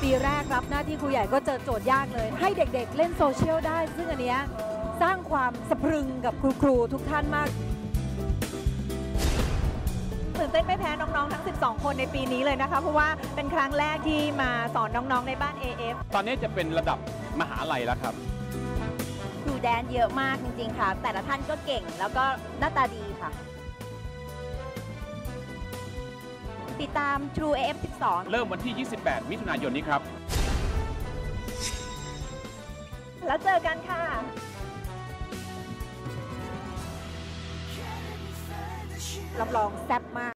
ปีแรกรับหน้าที่ครูใหญ่ก็เจอโจทย์ยากเลย ให้เด็กๆเล่นโซเชียลได้ ซึ่งอันเนี้ยสร้างความสะพรึงกับครูทุกท่านมากตื่นเต้นไม่แพ้น้องๆทั้ง12คนในปีนี้เลยนะคะเพราะว่าเป็นครั้งแรกที่มาสอนน้องๆในบ้าน AF ตอนนี้จะเป็นระดับมหาลัยแล้วครับครูแดนเยอะมากจริงๆค่ะแต่ละท่านก็เก่งแล้วก็หน้าตาดีค่ะติดตาม True AF 12 เริ่มวันที่ 28 มิถุนายนนี้ครับแล้วเจอกันค่ะรับรองแซ่บมาก